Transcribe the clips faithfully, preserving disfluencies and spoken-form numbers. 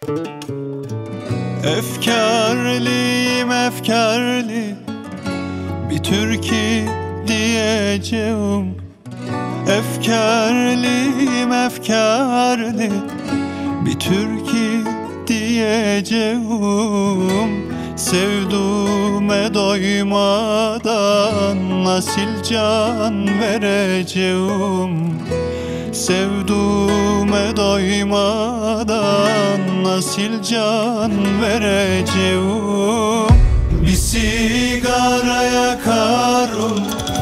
Efkarlıyım efkarlı, bir türkü diyeceğim. Efkarlıyım efkarlı, bir türkü diyeceğim. Sevduğume doymadan nasıl can vereceğim? Sevduğume doymadan nasıl can vereceğim? Bir sigara yakarım,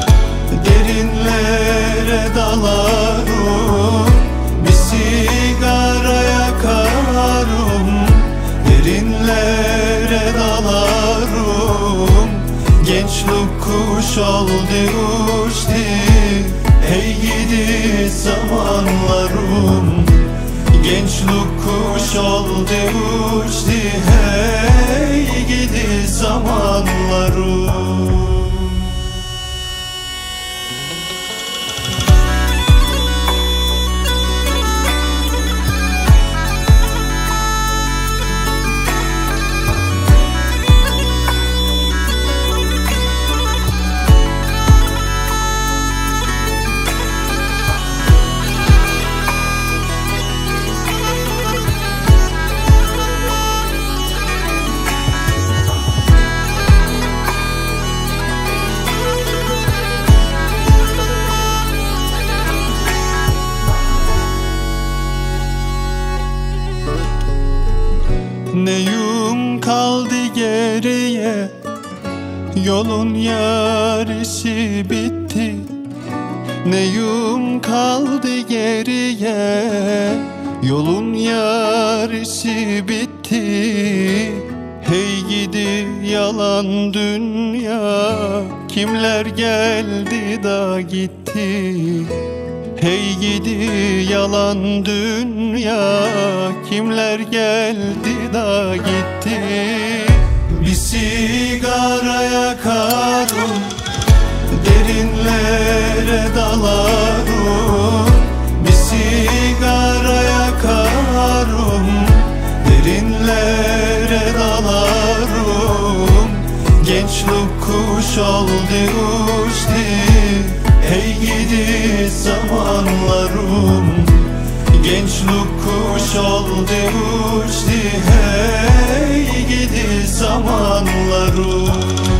derinlere dalarım. Bir sigara yakarım, derinlere dalarım. Gençlik kuş oldu uçtu, hey gidi zamanlarım. Gençlik kuş oldu uçtu, hey gidi zamanlarım. Neyim kaldı geriye, yolun yarısı bitti. Neyim kaldı geriye, yolun yarısı bitti. Hey gidi yalan dünya, kimler geldi da gitti. Hey gidi yalan dünya, kimler geldi da gitti. Bir sigara yakarım, derinlere dalarım. Bir sigara yakarım, derinlere dalarım. Gençlik kuş oldu uçtu, hey gidi zamanlarım. Gençlik kuş oldu uçtu, hey gidi zamanlarım.